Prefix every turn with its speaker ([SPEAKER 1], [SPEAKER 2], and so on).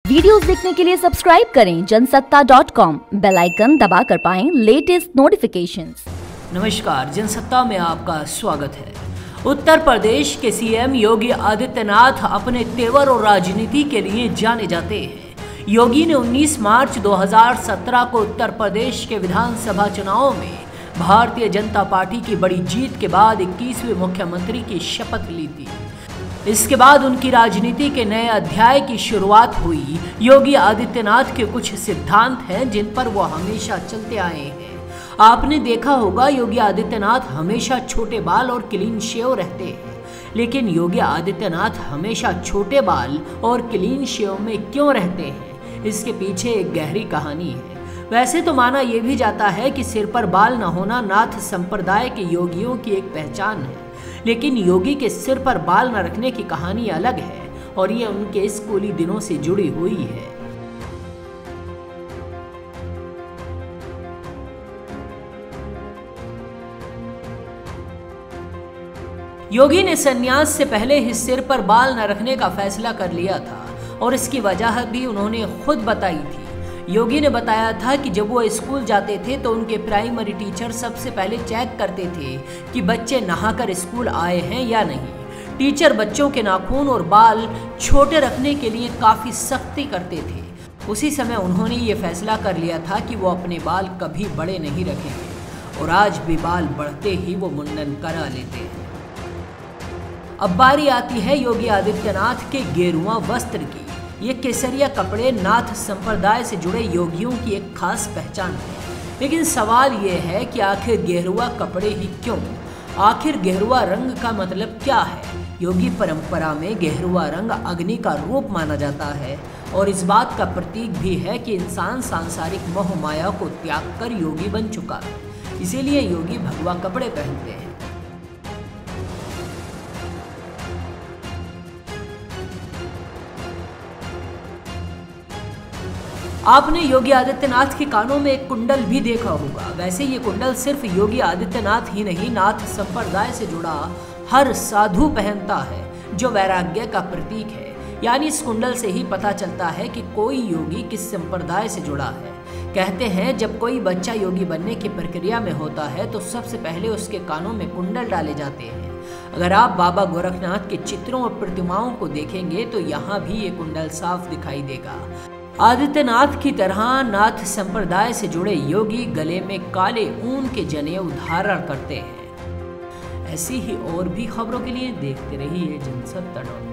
[SPEAKER 1] Videos देखने के लिए सब्सक्राइब करें जनसत्ता.com, बेल आइकन दबाकर पाएं लेटेस्ट नोटिफिकेशंस।
[SPEAKER 2] नमस्कार, जनसत्ता में आपका स्वागत है। उत्तर प्रदेश के सीएम योगी आदित्यनाथ अपने तेवर और राजनीति के लिए जाने जाते हैं। योगी ने 19 मार्च 2017 को उत्तर प्रदेश के विधानसभा चुनाव में भारतीय जनता पार्टी की बड़ी जीत के बाद 21वें मुख्यमंत्री की शपथ ली थी। इसके बाद उनकी राजनीति के नए अध्याय की शुरुआत हुई। योगी आदित्यनाथ के कुछ सिद्धांत हैं जिन पर वो हमेशा चलते आए हैं। आपने देखा होगा, योगी आदित्यनाथ हमेशा छोटे बाल और क्लीन शेव रहते हैं। लेकिन योगी आदित्यनाथ हमेशा छोटे बाल और क्लीन शेव में क्यों रहते हैं, इसके पीछे एक गहरी कहानी है। वैसे तो माना यह भी जाता है कि सिर पर बाल न होना नाथ संप्रदाय के योगियों की एक पहचान है, लेकिन योगी के सिर पर बाल न रखने की कहानी अलग है और ये उनके स्कूली दिनों से जुड़ी हुई है। योगी ने संन्यास से ही ही सिर पर बाल न रखने का फैसला कर लिया था और इसकी वजह भी उन्होंने खुद बताई थी। योगी ने बताया था कि जब वो स्कूल जाते थे तो उनके प्राइमरी टीचर सबसे पहले चेक करते थे कि बच्चे नहाकर स्कूल आए हैं या नहीं। टीचर बच्चों के नाखून और बाल छोटे रखने के लिए काफ़ी सख्ती करते थे। उसी समय उन्होंने ये फैसला कर लिया था कि वो अपने बाल कभी बड़े नहीं रखेंगे और आज भी बाल बढ़ते ही वो मुंडन करा लेते हैं। अब बारी आती है योगी आदित्यनाथ के गेरुआ वस्त्र की। ये केसरिया कपड़े नाथ संप्रदाय से जुड़े योगियों की एक खास पहचान है। लेकिन सवाल ये है कि आखिर गेरुआ कपड़े ही क्यों? आखिर गेरुआ रंग का मतलब क्या है? योगी परंपरा में गेरुआ रंग अग्नि का रूप माना जाता है और इस बात का प्रतीक भी है कि इंसान सांसारिक मोह माया को त्याग कर योगी बन चुका है। इसीलिए योगी भगवा कपड़े पहनते हैं। आपने योगी आदित्यनाथ के कानों में एक कुंडल भी देखा होगा। वैसे ये कुंडल सिर्फ योगी आदित्यनाथ ही नहीं, नाथ संप्रदाय से जुड़ा हर साधु पहनता है, जो वैराग्य का प्रतीक है। यानी इस कुंडल से ही पता चलता है कि कोई योगी किस संप्रदाय से जुड़ा है। कहते हैं जब कोई बच्चा योगी बनने की प्रक्रिया में होता है तो सबसे पहले उसके कानों में कुंडल डाले जाते हैं। अगर आप बाबा गोरखनाथ के चित्रों और प्रतिमाओं को देखेंगे तो यहाँ भी ये कुंडल साफ दिखाई देगा। आदित्यनाथ की तरह नाथ संप्रदाय से जुड़े योगी गले में काले ऊन के जनेऊ धारण करते हैं। ऐसी ही और भी खबरों के लिए देखते रहिए जनसत्ता।